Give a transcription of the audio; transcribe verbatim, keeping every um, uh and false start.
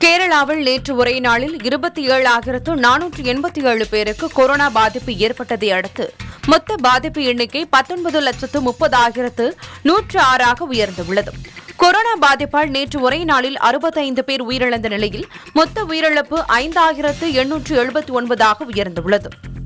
கேரளாவில் நேற்று ஒரே நாளில் இருபத்தி ஏழாயிரத்து நானூற்று எண்பத்தி ஏழு பேருக்கு கொரோனா பாதிப்பு ஏற்பட்டதை அடுத்து மொத்த பாதிப்பு எண்ணிக்கை பத்தொன்பது லட்சத்து முப்பதாயிரத்து நூற்று ஆறாக உயர்ந்துள்ளது. கொரோனா பாதிப்பால் நேற்று ஒரே நாளில் அறுபத்தைந்து பேர் உயிரிழந்த நிலையில் மொத்த உயிரிழப்பு ஐந்தாயிரத்து எண்ணூற்று எழுபத்தி ஒன்பதாக உயர்ந்துள்ளது.